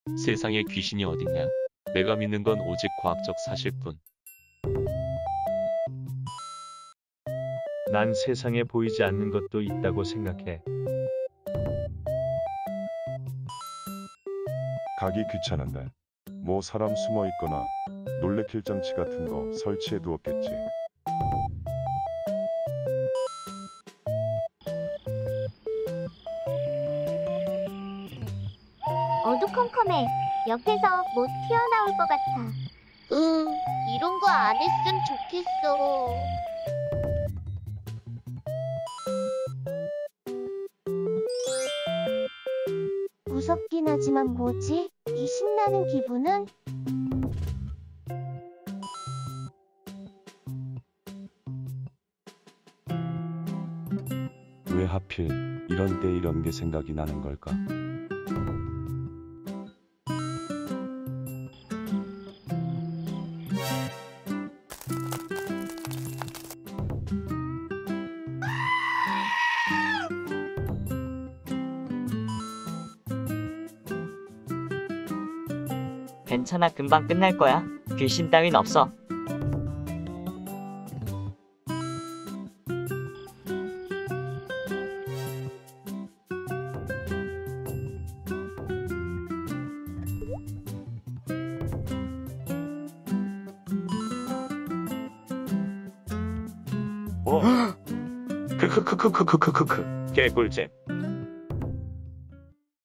세상에 귀신이 어딨냐. 내가 믿는 건 오직 과학적 사실뿐. 난 세상에 보이지 않는 것도 있다고 생각해. 가기 귀찮은데 뭐 사람 숨어 있거나 놀래킬 장치 같은 거 설치해 두었겠지. 어두컴컴해. 옆에서 뭐 튀어나올 것 같아. 이런 거 안 했으면 좋겠어. 무섭긴 하지만 뭐지? 이 신나는 기분은? 왜 하필 이런 때 이런 게 생각이 나는 걸까? 괜찮아, 금방 끝날 거야. 귀신 따윈 없어. 크크크크크크크크 개꿀잼.